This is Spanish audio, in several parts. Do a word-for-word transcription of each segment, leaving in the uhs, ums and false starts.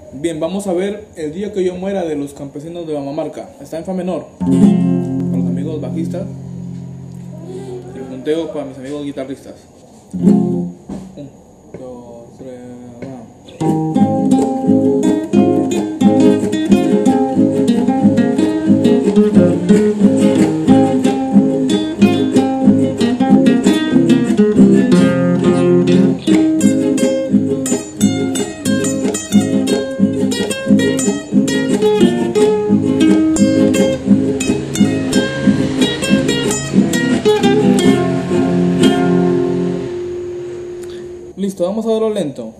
Bien, vamos a ver El día que yo muera de los campesinos de Mamamarca. Está en fa menor. Para los amigos bajistas. El punteo para mis amigos guitarristas. Un, dos, tres, va. Listo, vamos a verlo lento.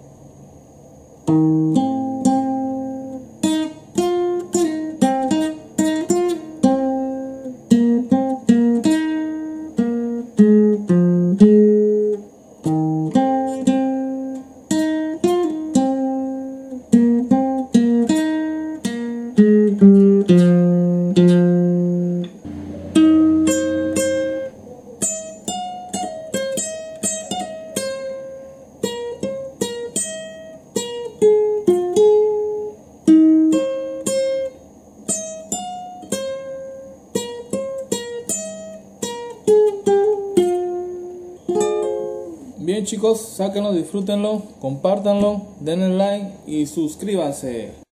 Bien chicos, sáquenlo, disfrútenlo, compártanlo, denle like y suscríbanse.